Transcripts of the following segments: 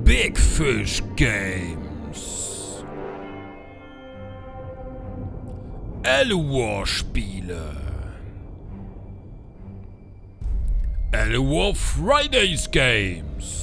Big Fish Games. Alley-War Spiele. Alley-War Fridays Games.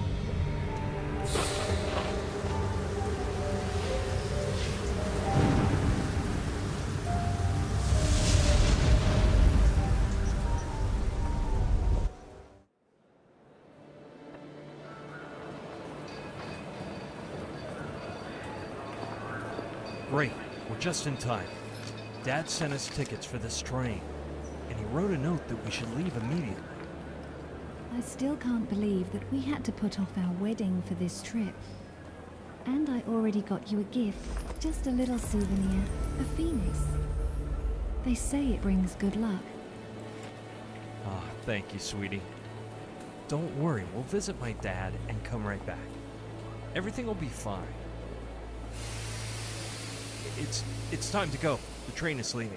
Great, we're just in time. Dad sent us tickets for this train, and he wrote a note that we should leave immediately. I still can't believe that we had to put off our wedding for this trip. And I already got you a gift, just a little souvenir, a phoenix. They say it brings good luck. Ah, thank you, sweetie. Don't worry, we'll visit my dad and come right back. Everything will be fine. It's time to go. The train is leaving.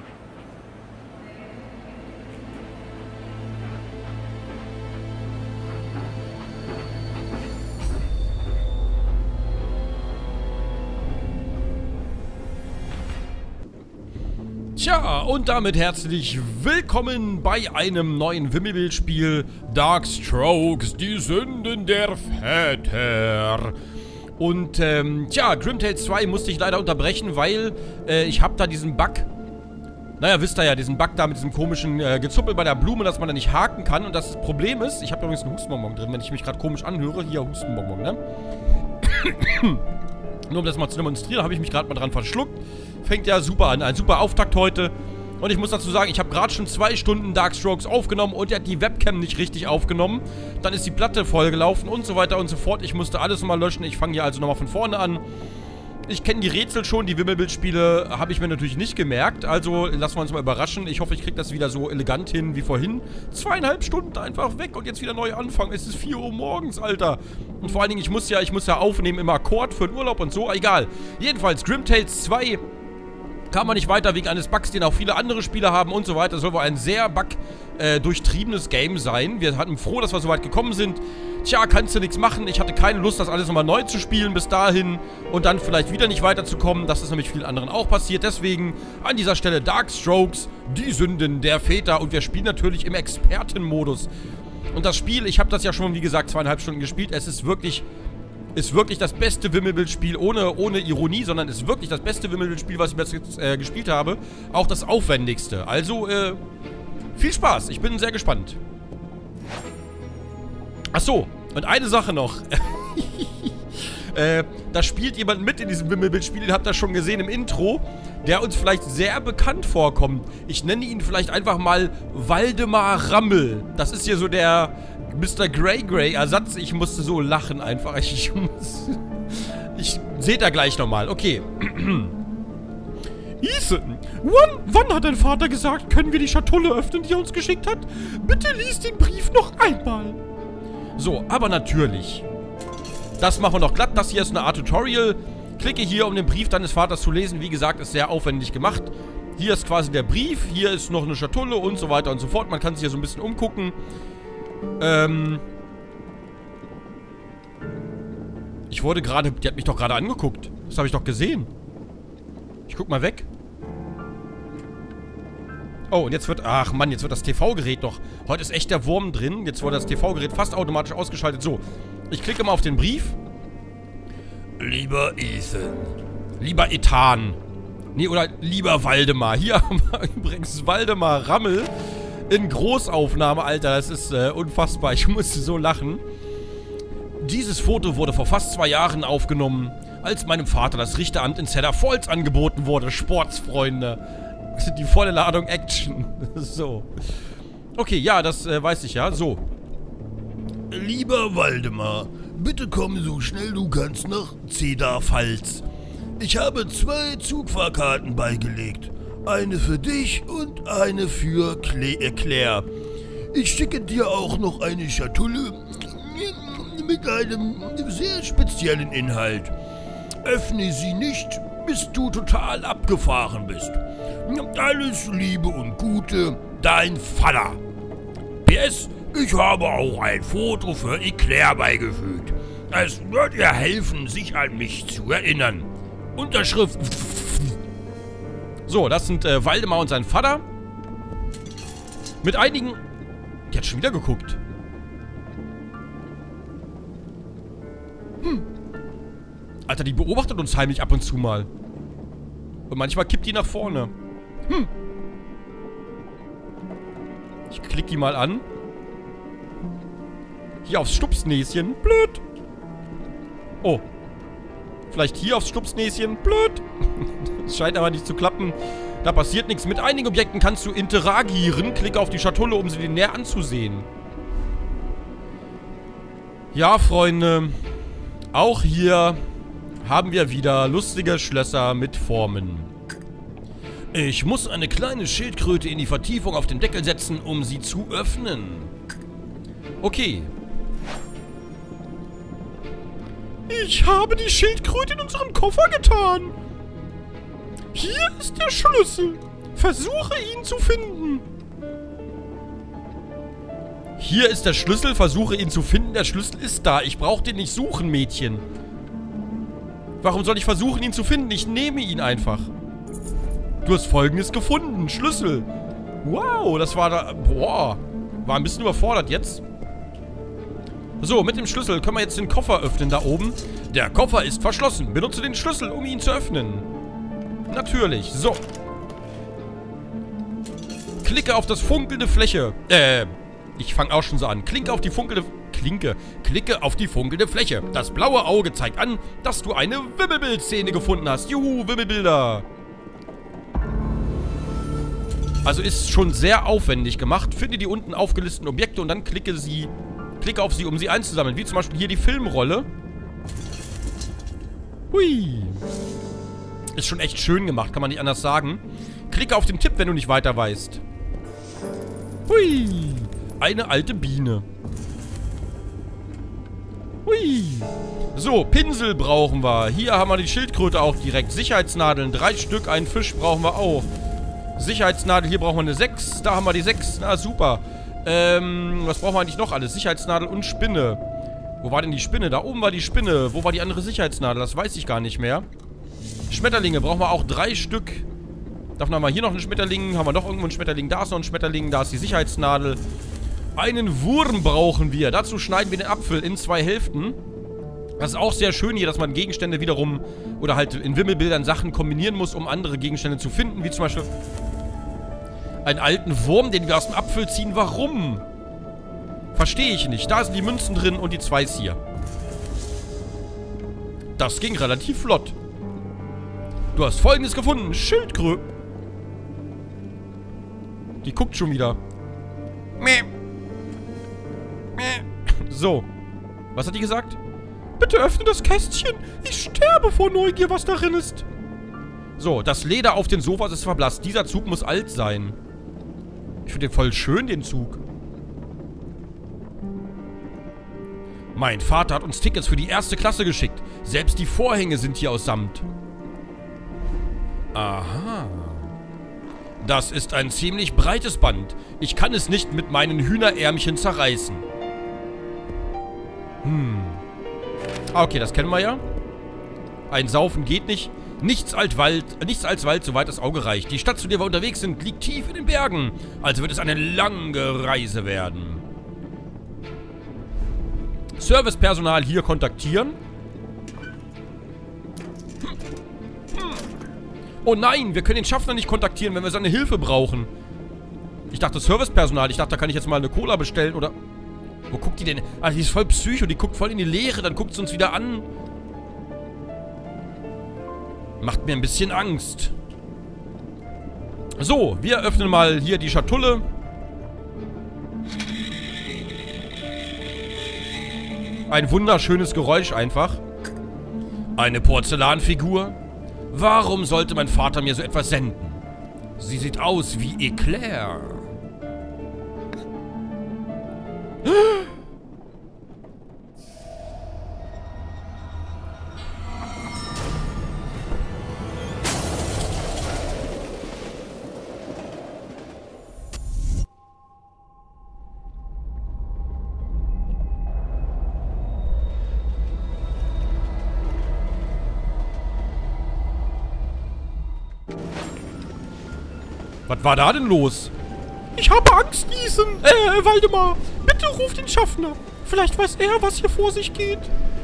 Tja, und damit herzlich willkommen bei einem neuen Wimmelbildspiel Darkstrokes, die Sünden der Väter. Und, tja, Grimtales 2 musste ich leider unterbrechen, weil, ich habe da diesen Bug, naja, wisst ihr ja, diesen Bug da mit diesem komischen Gezuppel bei der Blume, dass man da nicht haken kann. Und das Problem ist, ich habe übrigens einen Hustenbonbon drin, wenn ich mich gerade komisch anhöre. Hier, Hustenbonbon, ne? Nur um das mal zu demonstrieren, habe ich mich gerade mal dran verschluckt. Fängt ja super an, ein super Auftakt heute. Und ich muss dazu sagen, ich habe gerade schon 2 Stunden Darkstrokes aufgenommen und er hat die Webcam nicht richtig aufgenommen. Dann ist die Platte vollgelaufen und so weiter und so fort. Ich musste alles nochmal löschen. Ich fange hier also nochmal von vorne an. Ich kenne die Rätsel schon, die Wimmelbildspiele habe ich mir natürlich nicht gemerkt. Also lassen wir uns mal überraschen. Ich hoffe, ich kriege das wieder so elegant hin wie vorhin. 2,5 Stunden einfach weg und jetzt wieder neu anfangen. Es ist 4 Uhr morgens, Alter. Und vor allen Dingen, ich muss ja aufnehmen im Akkord für den Urlaub und so. Egal. Jedenfalls, Grimtales 2 kam man nicht weiter wegen eines Bugs, den auch viele andere Spieler haben und so weiter. Das soll wohl ein sehr durchtriebenes Game sein. Wir hatten froh, dass wir so weit gekommen sind. Tja, kannst du nichts machen. Ich hatte keine Lust, das alles nochmal neu zu spielen bis dahin und dann vielleicht wieder nicht weiterzukommen. Das ist nämlich vielen anderen auch passiert. Deswegen an dieser Stelle Darkstrokes, die Sünden der Väter. Und wir spielen natürlich im Expertenmodus. Und das Spiel, ich habe das ja schon, wie gesagt, 2,5 Stunden gespielt. Es ist wirklich das beste Wimmelbildspiel, ohne Ironie, sondern ist wirklich das beste Wimmelbildspiel, was ich bis jetzt gespielt habe. Auch das aufwendigste. Also, viel Spaß. Ich bin sehr gespannt. Achso, und eine Sache noch. Da spielt jemand mit in diesem Wimmelbildspiel, den habt ihr schon gesehen im Intro, der uns vielleicht sehr bekannt vorkommt. Ich nenne ihn vielleicht einfach mal Waldemar Rammel. Das ist hier so der Mr. Grey Ersatz. Ich musste so lachen einfach. Ich seht da gleich nochmal. Okay. Ethan, wann hat dein Vater gesagt, können wir die Schatulle öffnen, die er uns geschickt hat? Bitte lies den Brief noch einmal. So, aber natürlich. Das machen wir noch glatt. Das hier ist eine Art Tutorial. Klicke hier, um den Brief deines Vaters zu lesen. Wie gesagt, ist sehr aufwendig gemacht. Hier ist quasi der Brief. Hier ist noch eine Schatulle und so weiter und so fort. Man kann sich hier so ein bisschen umgucken. Ich wurde gerade... Die hat mich doch gerade angeguckt. Das habe ich doch gesehen. Ich guck mal weg. Oh, und jetzt wird... Ach Mann, jetzt wird das TV-Gerät noch... Heute ist echt der Wurm drin. Jetzt wurde das TV-Gerät fast automatisch ausgeschaltet. So, ich klicke mal auf den Brief. Lieber Ethan. Lieber Ethan. Nee, oder lieber Waldemar. Hier haben wir übrigens Waldemar Rammel in Großaufnahme. Alter, das ist unfassbar. Ich musste so lachen. Dieses Foto wurde vor fast 2 Jahren aufgenommen, als meinem Vater das Richteramt in Cedar Falls angeboten wurde. Sportsfreunde. Die volle Ladung Action. So. Okay, ja, das weiß ich ja. So. Lieber Waldemar, bitte komm so schnell du kannst nach Cedar Falls. Ich habe 2 Zugfahrkarten beigelegt. Eine für dich und eine für Claire. Ich schicke dir auch noch eine Schatulle mit einem sehr speziellen Inhalt. Öffne sie nicht, bis du total abgefahren bist. Alles Liebe und Gute, dein Vater. PS, ich habe auch ein Foto für Eclair beigefügt. Es wird ihr helfen, sich an mich zu erinnern. Unterschrift. So, das sind Waldemar und sein Vater. Mit einigen... Die hat schon wieder geguckt. Alter, die beobachtet uns heimlich ab und zu mal. Und manchmal kippt die nach vorne. Ich klicke die mal an. Hier aufs Stupsnäschen. Blöd. Oh. Vielleicht hier aufs Stupsnäschen. Blöd. Das scheint aber nicht zu klappen. Da passiert nichts. Mit einigen Objekten kannst du interagieren. Klicke auf die Schatulle, um sie dir näher anzusehen. Ja, Freunde. Auch hier haben wir wieder lustige Schlösser mit Formen. Ich muss eine kleine Schildkröte in die Vertiefung auf den Deckel setzen, um sie zu öffnen. Okay. Ich habe die Schildkröte in unseren Koffer getan. Hier ist der Schlüssel. Versuche ihn zu finden. Hier ist der Schlüssel. Versuche ihn zu finden. Der Schlüssel ist da. Ich brauche den nicht suchen, Mädchen. Warum soll ich versuchen, ihn zu finden? Ich nehme ihn einfach. Du hast Folgendes gefunden. Schlüssel. Wow, das war da... Boah. War ein bisschen überfordert jetzt. So, mit dem Schlüssel können wir jetzt den Koffer öffnen da oben. Der Koffer ist verschlossen. Benutze den Schlüssel, um ihn zu öffnen. Natürlich. So. Klicke auf das funkelnde Fläche. Ich fange auch schon so an. Klicke auf die funkelnde... Klicke auf die funkelnde Fläche. Das blaue Auge zeigt an, dass du eine Wimmelbild-Szene gefunden hast. Juhu, Wimmelbilder. Also ist schon sehr aufwendig gemacht. Finde die unten aufgelisteten Objekte und dann klicke auf sie, um sie einzusammeln. Wie zum Beispiel hier die Filmrolle. Hui. Ist schon echt schön gemacht, kann man nicht anders sagen. Klicke auf den Tipp, wenn du nicht weiter weißt. Hui. Eine alte Biene. Hui. So, Pinsel brauchen wir. Hier haben wir die Schildkröte auch direkt. Sicherheitsnadeln, 3 Stück. Einen Fisch brauchen wir auch. Sicherheitsnadel, hier brauchen wir eine 6. Da haben wir die 6. Na, super. Was brauchen wir eigentlich noch alles? Sicherheitsnadel und Spinne. Wo war denn die Spinne? Da oben war die Spinne. Wo war die andere Sicherheitsnadel? Das weiß ich gar nicht mehr. Schmetterlinge brauchen wir auch 3 Stück. Davon haben wir hier noch einen Schmetterling. Haben wir noch irgendwo einen Schmetterling? Da ist noch ein Schmetterling. Da ist die Sicherheitsnadel. Einen Wurm brauchen wir. Dazu schneiden wir den Apfel in 2 Hälften. Das ist auch sehr schön hier, dass man Gegenstände wiederum oder halt in Wimmelbildern Sachen kombinieren muss, um andere Gegenstände zu finden. Wie zum Beispiel einen alten Wurm, den wir aus dem Apfel ziehen. Warum? Verstehe ich nicht. Da sind die Münzen drin und die 2 hier. Das ging relativ flott. Du hast Folgendes gefunden. Schildkröte. Die guckt schon wieder. Mäh. Mäh. So. Was hat die gesagt? Bitte öffne das Kästchen. Ich sterbe vor Neugier, was darin ist. So, das Leder auf den Sofas ist verblasst. Dieser Zug muss alt sein. Ich finde den voll schön, den Zug. Mein Vater hat uns Tickets für die 1. Klasse geschickt. Selbst die Vorhänge sind hier aus Samt. Aha. Das ist ein ziemlich breites Band. Ich kann es nicht mit meinen Hühnerärmchen zerreißen. Okay, das kennen wir ja. Ein Saufen geht nicht. Nichts als Wald, soweit das Auge reicht. Die Stadt, zu der wir unterwegs sind, liegt tief in den Bergen. Also wird es eine lange Reise werden. Servicepersonal hier kontaktieren. Oh nein, wir können den Schaffner nicht kontaktieren, wenn wir seine Hilfe brauchen. Ich dachte Servicepersonal. Ich dachte, da kann ich jetzt mal eine Cola bestellen oder... Wo guckt die denn? Ah, die ist voll Psycho. Die guckt voll in die Leere. Dann guckt sie uns wieder an. Macht mir ein bisschen Angst. So, wir öffnen mal hier die Schatulle. Ein wunderschönes Geräusch einfach. Eine Porzellanfigur. Warum sollte mein Vater mir so etwas senden? Sie sieht aus wie Eclair. Was war da denn los? Ich habe Angst, Ethan. Waldemar, bitte ruf den Schaffner. Vielleicht weiß er, was hier vor sich geht.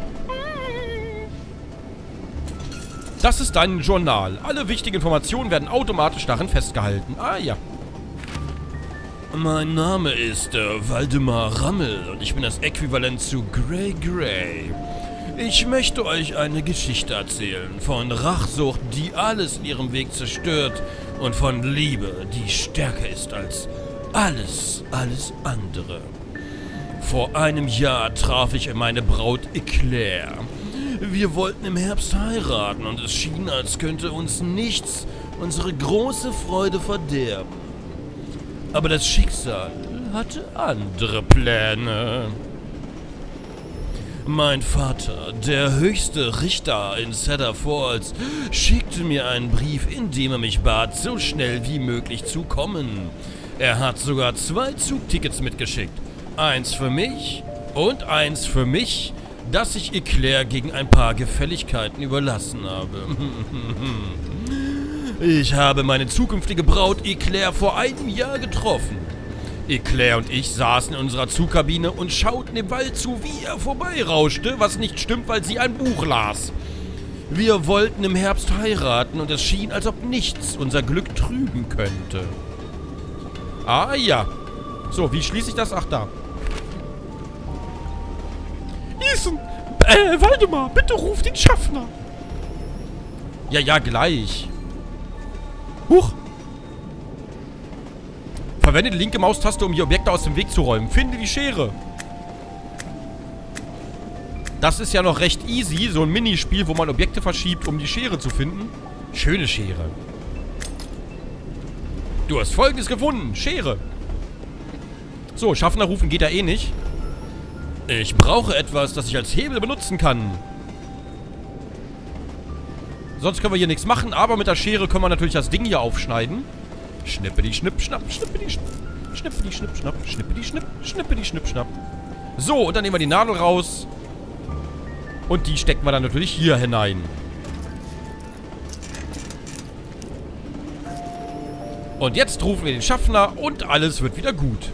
Das ist dein Journal. Alle wichtigen Informationen werden automatisch darin festgehalten. Ah, ja. Mein Name ist Waldemar Rammel und ich bin das Äquivalent zu Grey Grey. Ich möchte euch eine Geschichte erzählen von Rachsucht, die alles in ihrem Weg zerstört und von Liebe, die stärker ist als alles andere. Vor einem Jahr traf ich meine Braut Eclair. Wir wollten im Herbst heiraten und es schien, als könnte uns nichts unsere große Freude verderben. Aber das Schicksal hatte andere Pläne. Mein Vater, der höchste Richter in Cedar Falls, schickte mir einen Brief, in dem er mich bat, so schnell wie möglich zu kommen. Er hat sogar 2 Zugtickets mitgeschickt. Eins für mich und eins für mich, das ich Eclair gegen ein paar Gefälligkeiten überlassen habe. Ich habe meine zukünftige Braut Eclair vor einem Jahr getroffen. Eclair und ich saßen in unserer Zugkabine und schauten dem Wald zu, wie er vorbeirauschte, was nicht stimmt, weil sie ein Buch las. Wir wollten im Herbst heiraten und es schien, als ob nichts unser Glück trüben könnte. Ah ja. So, wie schließe ich das? Ach, da. Ethan! Waldemar, bitte ruf den Schaffner! Ja, gleich. Huch! Verwende die linke Maustaste, um die Objekte aus dem Weg zu räumen. Finde die Schere. Das ist ja noch recht easy, so ein Minispiel, wo man Objekte verschiebt, um die Schere zu finden. Schöne Schere. Du hast Folgendes gefunden. Schere. So, Schaffner rufen geht ja eh nicht. Ich brauche etwas, das ich als Hebel benutzen kann. Sonst können wir hier nichts machen, aber mit der Schere können wir natürlich das Ding hier aufschneiden. Schnippedi, schnipp, schnapp, schnippedi, schnipp. Schnippedi, schnipp, schnapp, schnippedi, schnipp, schnippedi, schnipp, schnapp. So, und dann nehmen wir die Nadel raus. Und die stecken wir dann natürlich hier hinein. Und jetzt rufen wir den Schaffner und alles wird wieder gut.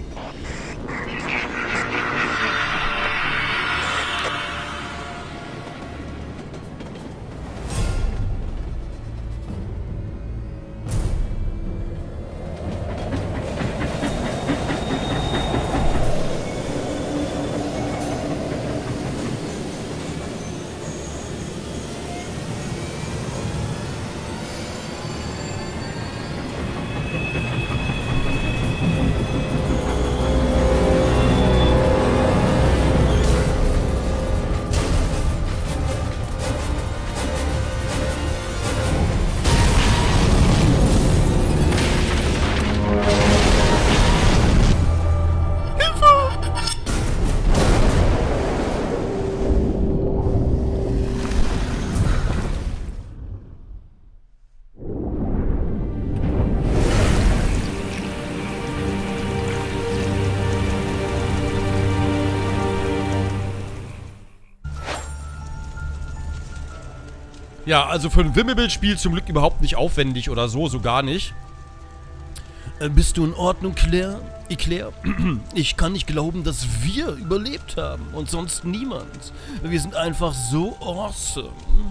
Ja, also für ein Wimmelbildspiel zum Glück überhaupt nicht aufwendig oder so, so gar nicht. Bist du in Ordnung, Claire? Eclair? Ich kann nicht glauben, dass wir überlebt haben und sonst niemand. Wir sind einfach so awesome.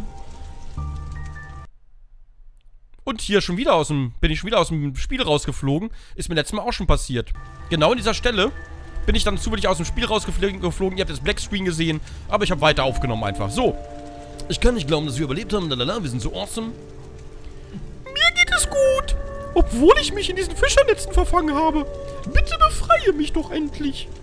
Und hier schon wieder bin ich schon wieder aus dem Spiel rausgeflogen. Ist mir letztes Mal auch schon passiert. Genau an dieser Stelle bin ich dann zufällig aus dem Spiel rausgeflogen. Ihr habt das Blackscreen gesehen, aber ich habe weiter aufgenommen einfach. So. Ich kann nicht glauben, dass wir überlebt haben. Lalala, wir sind so awesome. Mir geht es gut. Obwohl ich mich in diesen Fischernetzen verfangen habe. Bitte befreie mich doch endlich.